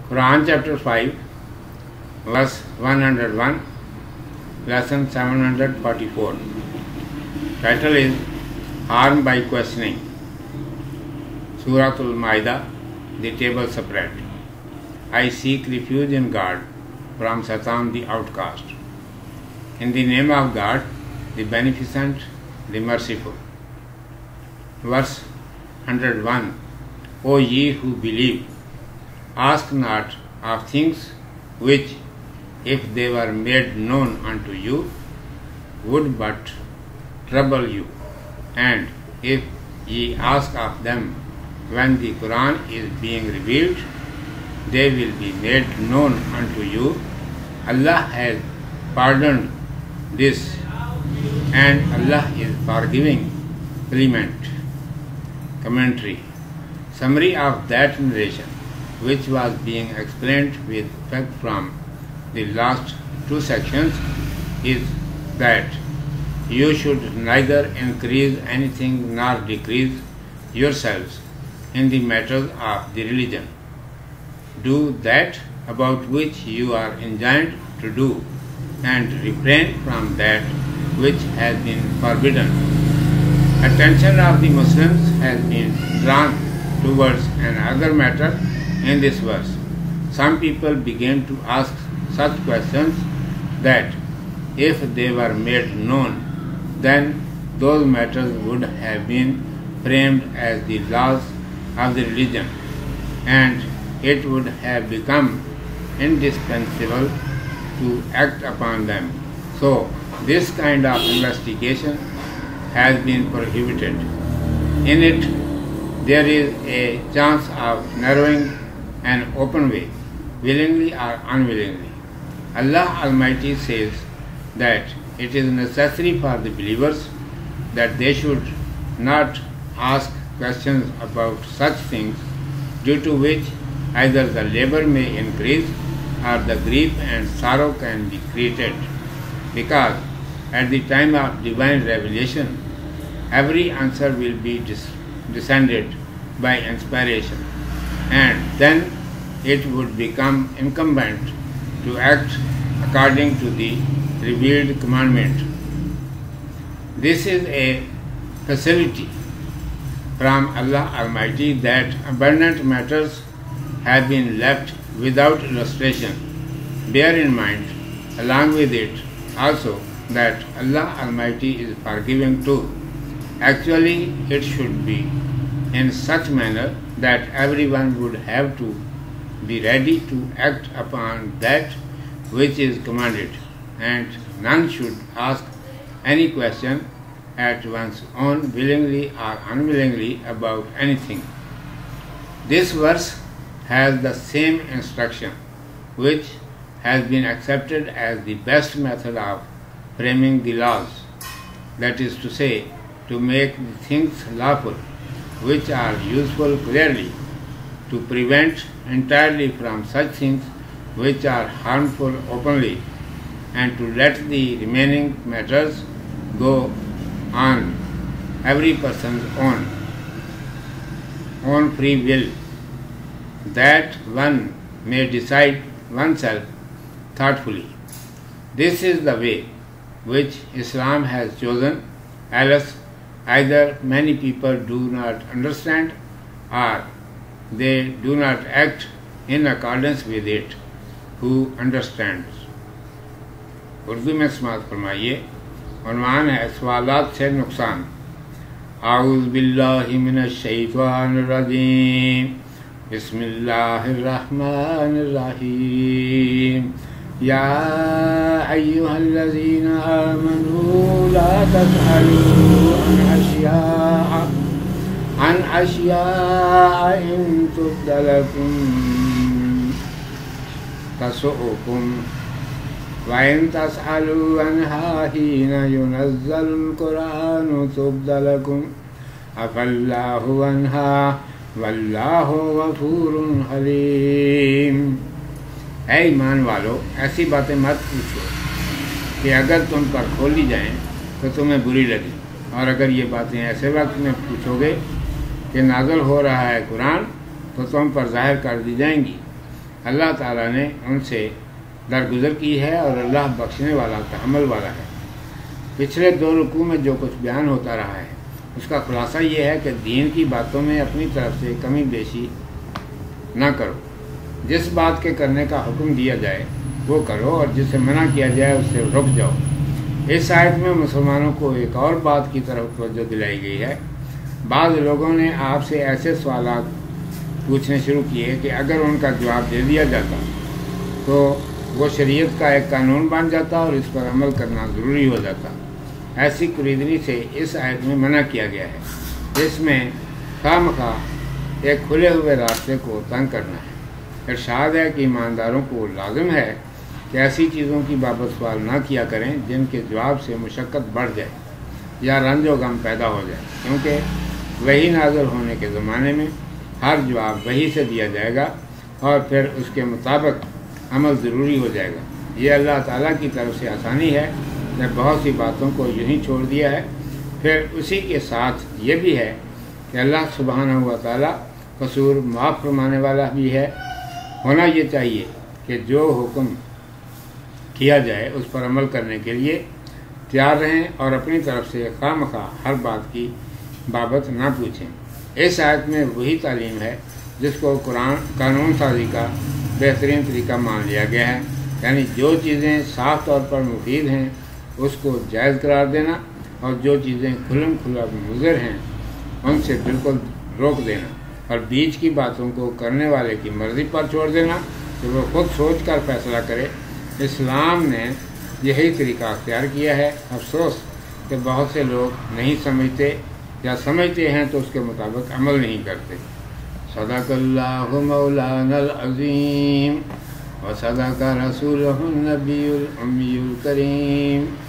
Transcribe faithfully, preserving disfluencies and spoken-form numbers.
Quran chapter five, verse one hundred one, lesson seven hundred forty-four. Title is Harm by Questioning. Surah Al-Ma'idah, the table spread. I seek refuge in God from Satan the outcast. In the name of God, the Beneficent, the Merciful. Verse one hundred one. O ye who believe, ask not of things which, if they were made known unto you, would but trouble you, and if ye ask of them when the Qur'an is being revealed, they will be made known unto you. Allah has pardoned this, and Allah is forgiving. Clement. Commentary. Summary of that narration, which was being explained with effect from the last two sections, is that you should neither increase anything nor decrease yourselves in the matters of the religion. Do that about which you are enjoined to do, and refrain from that which has been forbidden. Attention of the Muslims has been drawn towards another matter in this verse. Some people began to ask such questions that, if they were made known, then those matters would have been framed as the laws of the religion, and it would have become indispensable to act upon them. So, this kind of investigation has been prohibited. In it, there is a chance of narrowing an open way, willingly or unwillingly. Allah Almighty says that it is necessary for the believers that they should not ask questions about such things, due to which either the labor may increase or the grief and sorrow can be created, because at the time of divine revelation, every answer will be dis- descended by inspiration, and then it would become incumbent to act according to the revealed commandment. This is a facility from Allah Almighty that abundant matters have been left without illustration. Bear in mind, along with it, also that Allah Almighty is forgiving too. Actually, it should be in such manner that everyone would have to be ready to act upon that which is commanded, and none should ask any question at one's own, willingly or unwillingly, about anything. This verse has the same instruction, which has been accepted as the best method of framing the laws, that is to say, to make the things lawful which are useful clearly, to prevent entirely from such things which are harmful openly, and to let the remaining matters go on every person's own, own free will, that one may decide oneself thoughtfully. This is the way which Islam has chosen, else either many people do not understand or they do not act in accordance with it who understands. Urdu में समाअत फरमाइए। उन्वान है सवालात से नुकसान। आऊज़ु बिल्लाहि minash-Shay-taanir Biss-Millaahir-Rah-maanir-Rahiim। Yaaa ayyu hallaziina aamanuu laa tas'aluu an ashyaaa an ashyaaa in-tubda lakum tasu wa in tas'aluu anhaa hiina yunazza-lul-Qur tubda lakum AfAllaahu anhaa Wallaahu Gafuurun Haliim। ऐ ईमान वालो, ऐसी बातें मत पूछो कि अगर तुम पर खोली जाएं तो तुम्हें बुरी लगी, और अगर ये बातें ऐसे वक्त में पूछोगे कि नाज़िल हो रहा है कुरान, तो तुम पर ज़ाहिर कर दी जाएंगी। اللہ تعالیٰ نے ان سے درگزر کی ہے اور اللہ بخشنے والا تحمل والا ہے۔ پچھلے دو رکوع میں جو کچھ بیان ہوتا رہا ہے اس کا خلاصہ یہ ہے کہ دین کی باتوں میں اپنی طرف سے کمی بیشی نہ کرو، جس بات کے کرنے کا حکم دیا جائے وہ کرو اور جس سے منع کیا جائے اس سے رک جاؤ۔ اس آیت میں مسلمانوں کو ایک اور بات کی طرف توجہ دلائی گئی ہے۔ بعض لوگوں نے آپ سے ایسے سوالات پوچھنے شروع کیے کہ اگر ان کا جواب دے دیا جاتا تو وہ شریعت کا ایک قانون بن جاتا اور اس پر عمل کرنا ضروری ہو جاتا۔ ایسی کلیدری سے اس آیت میں منع کیا گیا ہے، اس میں خواہ مخواہ ایک کھلے ہوئے راستے کو تنگ کرنا ہے۔ ارشاد ہے کہ ایمانداروں کو لازم ہے کہ ایسی چیزوں کی بابت سوال نہ کیا کریں جن کے جواب سے مشقت بڑھ جائے یا رنج و غم پیدا ہو جائے، کیونکہ وحی نازل ہونے کے زمانے میں ہر جواب وحی سے دیا جائے گا اور پھر اس کے مطابق عمل ضروری ہو جائے گا۔ یہ اللہ تعالیٰ کی طرف سے آسانی ہے، نے بہت سی باتوں کو یوں ہی چھوڑ دیا ہے۔ پھر اسی کے ساتھ یہ بھی ہے کہ اللہ سبحانہ و تعالیٰ قصور معاف فرمانے والا بھی ہے۔ ہونا یہ چاہیے کہ جو حکم کیا جائے اس پر عمل کرنے کے لیے تیار رہیں اور اپنی طرف سے خواہ مخواہ ہر بات کی بابت نہ پوچھیں۔ اس آیت میں وہی تعلیم ہے جس کو قرآن قانون سازی کا بہترین طریقہ مان لیا گیا ہے، یعنی جو چیزیں صاف طور پر مفید ہیں اس کو جائز قرار دینا اور جو چیزیں کھلم کھلا مضر ہیں ان سے بالکل روک دینا اور بیچ کی باتوں کو کرنے والے کی مرضی پر چھوڑ دینا کہ وہ خود سوچ کر فیصلہ کرے۔ اسلام نے یہی طریقہ اختیار کیا ہے۔ افسوس کہ بہت سے لوگ نہیں سمجھتے یا سمجھتے ہیں تو اس کے مطابق عمل نہیں کرتے۔ صدق اللہ مولانا العظیم و صدق رسولہ النبی الامی الکریم۔